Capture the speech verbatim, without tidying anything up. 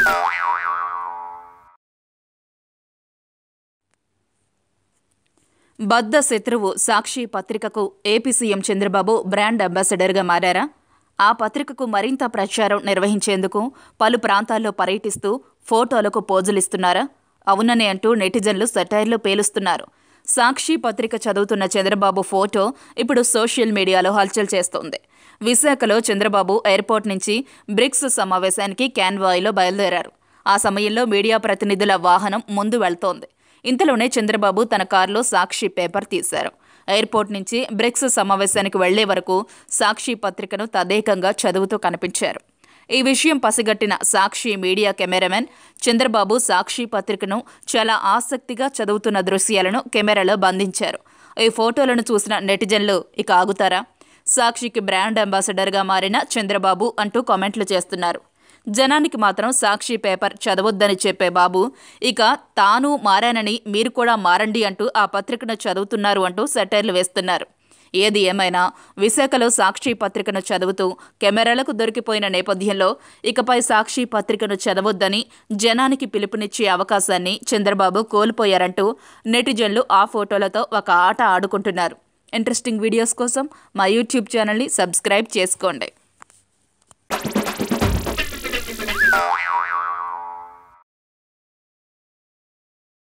బద్ద శత్రువు సాక్షి పత్రికకు ఏపీ సీఎం చంద్రబాబు బ్రాండ్ అంబాసిడర్గా మారారా? ఆ పత్రికకు మరింత ప్రచారం నిర్వహించేందుకు పలు ప్రాంతాల్లో పర్యటిస్తూ ఫోటోలకు పోజులిస్తున్నారా? అవుననే అంటూ నెటిజన్లు సెటైర్లు పేలుస్తున్నారు. సాక్షి పత్రిక చదువుతున్న చంద్రబాబు ఫోటో ఇప్పుడు సోషల్ మీడియాలో హల్చల్ చేస్తోంది. విశాఖలో చంద్రబాబు ఎయిర్పోర్ట్ నుంచి బ్రిక్స్ సమావేశానికి కాన్వాయ్లో బయలుదేరారు. ఆ సమయంలో మీడియా ప్రతినిధుల వాహనం ముందు వెళ్తోంది. ఇంతలోనే చంద్రబాబు తన కారులో సాక్షి పేపర్ తీశారు. ఎయిర్పోర్ట్ నుంచి బ్రిక్స్ సమావేశానికి వెళ్లే వరకు సాక్షి పత్రికను తదేకంగా చదువుతూ కనిపించారు. ఈ విషయం పసిగట్టిన సాక్షి మీడియా కెమెరామెన్ చంద్రబాబు సాక్షి పత్రికను చాలా ఆసక్తిగా చదువుతున్న దృశ్యాలను కెమెరాలో బంధించారు. ఈ ఫోటోలను చూసిన నెటిజన్లు ఇక ఆగుతారా? సాక్షికి బ్రాండ్ అంబాసిడర్గా మారిన చంద్రబాబు అంటూ కామెంట్లు చేస్తున్నారు. జనానికి మాత్రం సాక్షి పేపర్ చదవొద్దని చెప్పే బాబు ఇక తాను మారానని మీరు కూడా మారండి అంటూ ఆ పత్రికను చదువుతున్నారు అంటూ సెటైర్లు వేస్తున్నారు. ఏది ఏమైనా విశాఖలో సాక్షి పత్రికను చదువుతూ కెమెరాలకు దొరికిపోయిన నేపథ్యంలో ఇకపై సాక్షి పత్రికను చదవొద్దని జనానికి పిలుపునిచ్చే అవకాశాన్ని చంద్రబాబు కోల్పోయారంటూ నెటిజన్లు ఆ ఫోటోలతో ఒక ఆట ఆడుకుంటున్నారు. ఇంట్రెస్టింగ్ వీడియోస్ కోసం మా యూట్యూబ్ ఛానల్ని సబ్స్క్రైబ్ చేసుకోండి.